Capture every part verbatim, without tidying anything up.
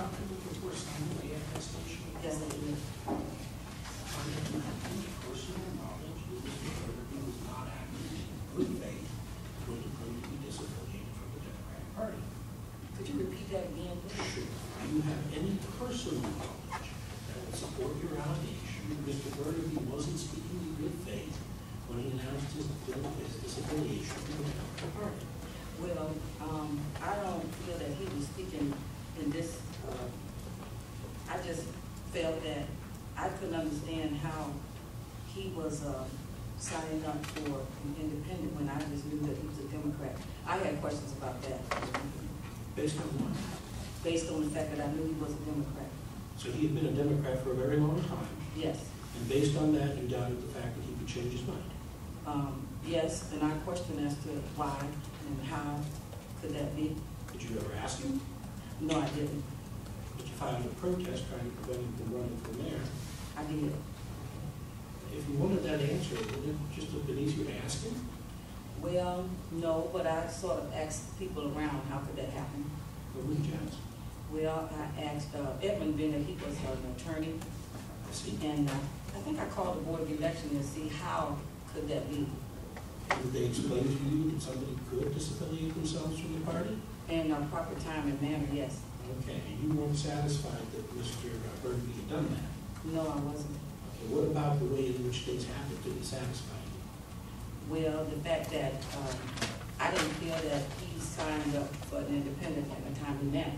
documents before signing the attestation? Yes, I did. I didn't have any personal knowledge that Mister Burnaby was not acting in good faith when he claimed to be disaffiliated from the Democratic Party. Could you repeat that again, please? Do you have any personal knowledge that would support your allegation that Mister Burnaby wasn't speaking in good faith when he announced his, his disaffiliation from the Democratic Party? Well, um, I don't feel that he was speaking in this, uh, I just felt that I couldn't understand how he was uh, signing up for an independent when I just knew that he was a Democrat. I had questions about that. Based on what? Based on the fact that I knew he was a Democrat. So he had been a Democrat for a very long time. Yes. And based on that, you doubted the fact that he could change his mind. Um, yes, and I questioned as to why and how could that be. Did you ever ask him? No, I didn't. Did you file a protest trying to prevent him from running for mayor? I did. If you wanted that answer, wouldn't it just have been easier to ask him? Well, no, but I sort of asked people around how could that happen. Or would you ask? Well, I asked uh, Edmund Bennett, he was an attorney, I see. and uh, I think I called the Board of Election to see how could that be. Did they explain to you that somebody could disaffiliate themselves from the party? In a proper time and manner, yes. Okay, you weren't satisfied that Mister Burnaby had done that? No, I wasn't. Okay, what about the way in which things happened didn't satisfy you? Well, the fact that um, I didn't feel that he signed up for an independent in a timely manner.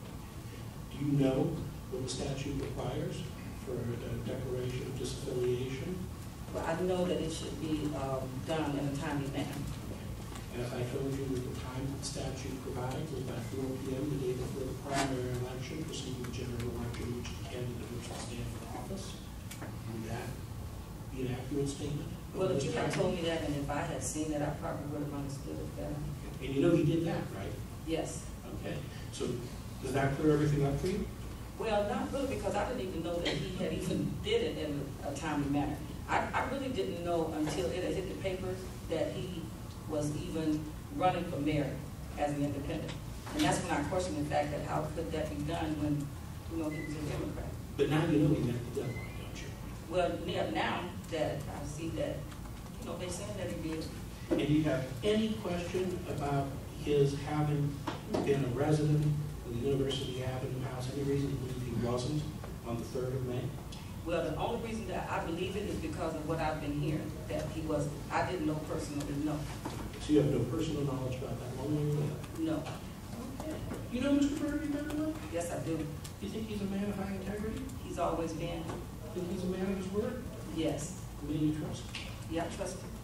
Do you know what the statute requires for a declaration of disaffiliation? Well, I know that it should be um, done in a timely manner. And if I told you that the time that the statute provides was by four P M the day before the primary election, preceding the general election, which the candidate which will stand for office, would that be an accurate statement? Well, if you had told me that, and if I had seen that, I probably would have understood it better. And you know he did that, right? Yes. Okay. So does that clear everything up for you? Well, not really, because I didn't even know that he had even did it in a timely manner. I, I really didn't know until it had hit the papers that he was even running for mayor as an independent. And that's when I questioned the fact that how could that be done when, you know, he was a Democrat. But now you know he met the deadline, don't you? Well, yeah, now that I see that, you know, they're saying that he did. And do you have any question about his having been a resident of the University Avenue House? Any reason to believe he wasn't on the third of May? Well, the only reason that I believe it is because of what I've been hearing, that he wasn't. I didn't know personally, no. So you have no personal knowledge about that one way or the other? No. Okay. You know Mister Burnaby very well? Yes, I do. You think he's a man of high integrity? He's always been. Think he's a man of his word? Yes. Who do you trust? Yeah, I trust him.